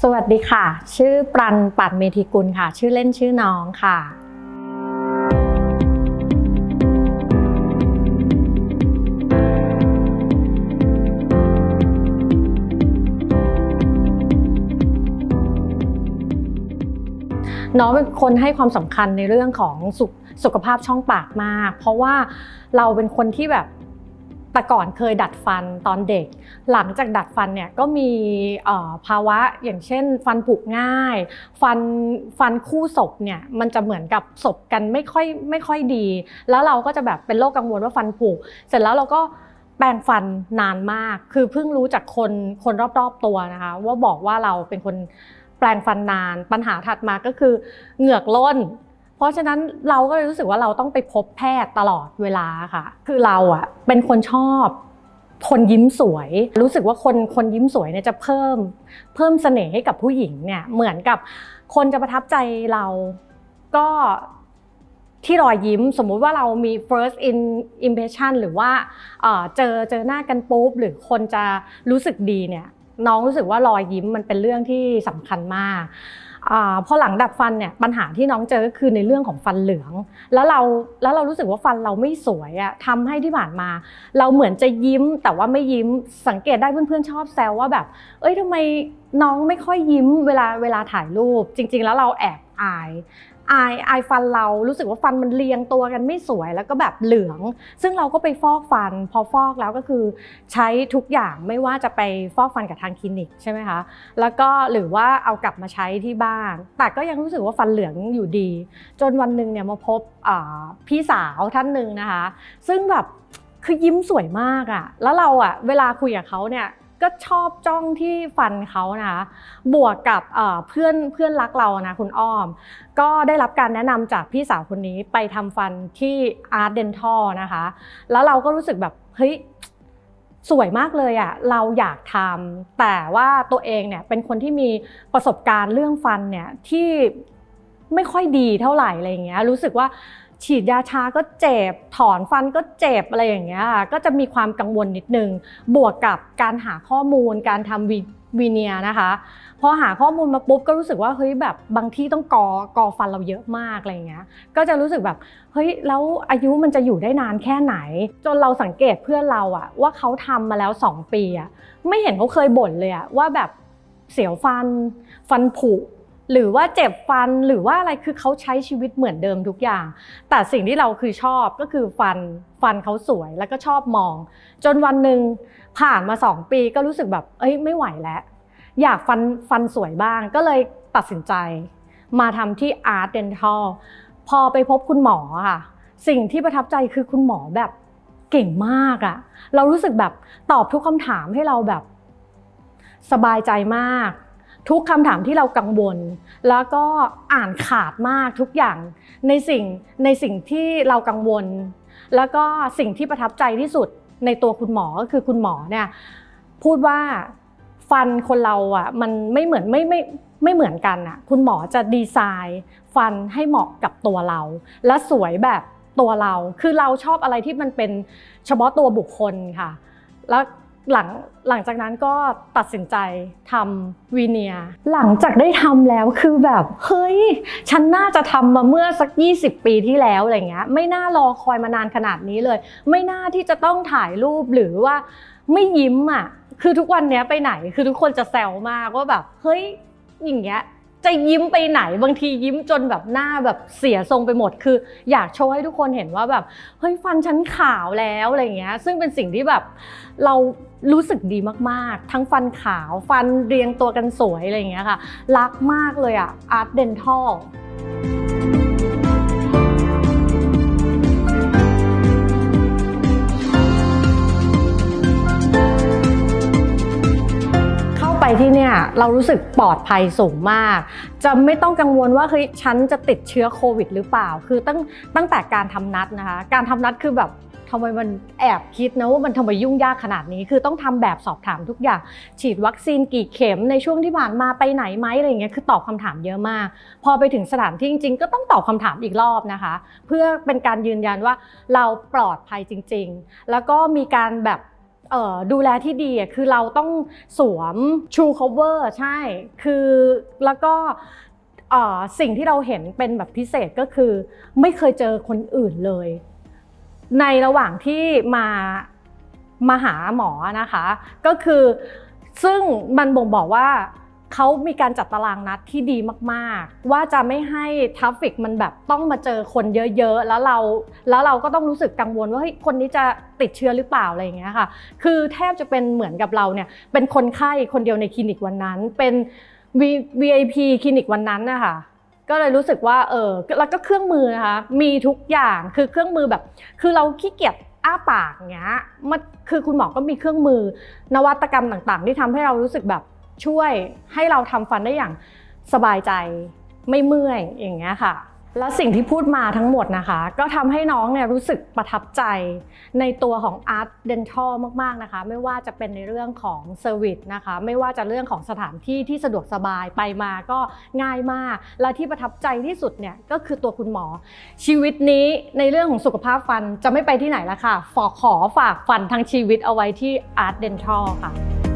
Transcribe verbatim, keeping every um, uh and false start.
สวัสดีค่ะชื่อปรัณปัตรเมธีกุลค่ะชื่อเล่นชื่อน้องค่ะน้องเป็นคนให้ความสำคัญในเรื่องของสุขสุขภาพช่องปากมากเพราะว่าเราเป็นคนที่แบบแต่ก่อนเคยดัดฟันตอนเด็กหลังจากดัดฟันเนี่ยก็มีภาวะอย่างเช่นฟันผุง่ายฟันฟันคู่ศพเนี่ยมันจะเหมือนกับศพกันไม่ค่อยไม่ค่อยดีแล้วเราก็จะแบบเป็นโรคกังวลว่าฟันผุเสร็จแล้วเราก็แปรงฟันนานมากคือเพิ่งรู้จากคนคนรอบๆตัวนะคะว่าบอกว่าเราเป็นคนแปรงฟันนานปัญหาถัดมาก็คือเหงือกล้นเพราะฉะนั้นเราก็เลยรู้สึกว่าเราต้องไปพบแพทย์ตลอดเวลาค่ะคือเราอ่ะเป็นคนชอบคนยิ้มสวยรู้สึกว่าคนคนยิ้มสวยเนี่ยจะเพิ่มเพิ่มเสน่ห์ให้กับผู้หญิงเนี่ยเหมือนกับคนจะประทับใจเราก็ที่รอยยิ้มสมมุติว่าเรามี first impression หรือว่าเจอเจอหน้ากันปุ๊บหรือคนจะรู้สึกดีเนี่ยน้องรู้สึกว่ารอยยิ้มมันเป็นเรื่องที่สำคัญมากพอหลังดัดฟันเนี่ยปัญหาที่น้องเจอก็คือในเรื่องของฟันเหลืองแล้วเราแล้วเรารู้สึกว่าฟันเราไม่สวยอะทำให้ที่ผ่านมาเราเหมือนจะยิ้มแต่ว่าไม่ยิ้มสังเกตได้เพื่อนๆชอบแซวว่าแบบเอ้ยทำไมน้องไม่ค่อยยิ้มเวลาเวลาถ่ายรูปจริงๆแล้วเราแอบอายอายอายฟันเรารู้สึกว่าฟันมันเรียงตัวกันไม่สวยแล้วก็แบบเหลืองซึ่งเราก็ไปฟอกฟันพอฟอกแล้วก็คือใช้ทุกอย่างไม่ว่าจะไปฟอกฟันกับทางคลินิกใช่ไหมคะแล้วก็หรือว่าเอากลับมาใช้ที่บ้านแต่ก็ยังรู้สึกว่าฟันเหลืองอยู่ดีจนวันหนึ่งเนี่ยมาพบพี่สาวท่านหนึ่งนะคะซึ่งแบบคือยิ้มสวยมากอ่ะแล้วเราอ่ะเวลาคุยกับเขาเนี่ยก็ชอบจ้องที่ฟันเขานะคะบวกกับเพื่อนเพื่อนรักเรานะคุณอ้อมก็ได้รับการแนะนำจากพี่สาวคนนี้ไปทำฟันที่ Art Dental นะคะแล้วเราก็รู้สึกแบบเฮ้ยสวยมากเลยอ่ะเราอยากทำแต่ว่าตัวเองเนี่ยเป็นคนที่มีประสบการณ์เรื่องฟันเนี่ยที่ไม่ค่อยดีเท่าไหร่อะไรอย่างเงี้ยรู้สึกว่าฉีดยาชาก็เจ็บถอนฟันก็เจ็บอะไรอย่างเงี้ยก็จะมีความกังวลนิดนึงบวกกับการหาข้อมูลการทำวีเนียนะคะพอหาข้อมูลมาปุ๊บก็รู้สึกว่าเฮ้ยแบบบางที่ต้องกอกอฟันเราเยอะมากอะไรอย่างเงี้ยก็จะรู้สึกแบบเฮ้ยแล้วอายุมันจะอยู่ได้นานแค่ไหนจนเราสังเกตเพื่อนเราอะว่าเขาทำมาแล้วสองปีอะไม่เห็นเขาเคยบ่นเลยอะว่าแบบเสียวฟันฟันผุหรือว่าเจ็บฟันหรือว่าอะไรคือเขาใช้ชีวิตเหมือนเดิมทุกอย่างแต่สิ่งที่เราคือชอบก็คือฟันฟันเขาสวยแล้วก็ชอบมองจนวันหนึ่งผ่านมาสองปีก็รู้สึกแบบเอ้ยไม่ไหวแล้วอยากฟันฟันสวยบ้างก็เลยตัดสินใจมาทำที่ Art Dental พอไปพบคุณหมอค่ะสิ่งที่ประทับใจคือคุณหมอแบบเก่งมากอะเรารู้สึกแบบตอบทุกคำถามให้เราแบบสบายใจมากทุกคำถามที่เรากังวลแล้วก็อ่านขาดมากทุกอย่างในสิ่งในสิ่งที่เรากังวลแล้วก็สิ่งที่ประทับใจที่สุดในตัวคุณหมอก็คือคุณหมอเนี่ยพูดว่าฟันคนเราอ่ะมันไม่เหมือนไม่ไม่ไม่เหมือนกันอ่ะคุณหมอจะดีไซน์ฟันให้เหมาะกับตัวเราและสวยแบบตัวเราคือเราชอบอะไรที่มันเป็นเฉพาะตัวบุคคลค่ะแล้วหลังหลังจากนั้นก็ตัดสินใจทำวีเนียหลังจากได้ทำแล้วคือแบบเฮ้ยฉันน่าจะทำมาเมื่อสักยี่สิบปีที่แล้วอะไรเงี้ยไม่น่ารอคอยมานานขนาดนี้เลยไม่น่าที่จะต้องถ่ายรูปหรือว่าไม่ยิ้มอ่ะคือทุกวันนี้ไปไหนคือทุกคนจะแซวมากว่าแบบเฮ้ยอย่างเงี้ยจะยิ้มไปไหนบางทียิ้มจนแบบหน้าแบบเสียทรงไปหมดคืออยากโชว์ให้ทุกคนเห็นว่าแบบเฮ้ยฟันฉันขาวแล้วอะไรเงี้ยซึ่งเป็นสิ่งที่แบบเรารู้สึกดีมากๆทั้งฟันขาวฟันเรียงตัวกันสวยอะไรเงี้ยค่ะรักมากเลยอ่ะ Art Dentalไปที่เนี่ยเรารู้สึกปลอดภัยสูงมากจะไม่ต้องกังวลว่าเฮ้ยฉันจะติดเชื้อโควิดหรือเปล่าคือตั้งตั้งแต่การทำนัดนะคะการทำนัดคือแบบทำไมมันแอบคิดนะว่ามันทำไมยุ่งยากขนาดนี้คือต้องทำแบบสอบถามทุกอย่างฉีดวัคซีนกี่เข็มในช่วงที่ผ่านมาไปไหนไหมอะไรอย่างเงี้ยคือตอบคำถามเยอะมากพอไปถึงสถานที่จริงๆก็ต้องตอบคำถามอีกรอบนะคะเพื่อเป็นการยืนยันว่าเราปลอดภัยจริงๆแล้วก็มีการแบบดูแลที่ดีคือเราต้องสวม True Cover ใช่คือแล้วก็สิ่งที่เราเห็นเป็นแบบพิเศษก็คือไม่เคยเจอคนอื่นเลยในระหว่างที่มามาหาหมอนะคะก็คือซึ่งมันบ่งบอกว่าเขามีการจัดตารางนัดที่ดีมากๆว่าจะไม่ให้ทราฟฟิกมันแบบต้องมาเจอคนเยอะๆแล้วเราแล้วเราก็ต้องรู้สึกกังวลว่าเฮ้ยคนนี้จะติดเชื้อหรือเปล่าอะไรอย่างเงี้ยค่ะคือแทบจะเป็นเหมือนกับเราเนี่ยเป็นคนไข้คนเดียวในคลินิกวันนั้นเป็น วี ไอ พี คลินิกวันนั้นนะคะก็เลยรู้สึกว่าเออแล้วก็เครื่องมือนะคะมีทุกอย่างคือเครื่องมือแบบคือเราขี้เกียจอ้าปากอย่างเงี้ยมันคือคุณหมอก็มีเครื่องมือนวัตกรรมต่างๆที่ทำให้เรารู้สึกแบบช่วยให้เราทำฟันได้อย่างสบายใจไม่เมื่อยอย่างเงี้ยค่ะแล้วสิ่งที่พูดมาทั้งหมดนะคะก็ทำให้น้องเนี่ยรู้สึกประทับใจในตัวของ Art Dental มากๆนะคะไม่ว่าจะเป็นในเรื่องของเซอร์วิสนะคะไม่ว่าจะเรื่องของสถานที่ที่สะดวกสบายไปมาก็ง่ายมากและที่ประทับใจที่สุดเนี่ยก็คือตัวคุณหมอชีวิตนี้ในเรื่องของสุขภาพฟันจะไม่ไปที่ไหนแล้วค่ะขอฝากฟันทั้งชีวิตเอาไว้ที่ Art Dental ค่ะ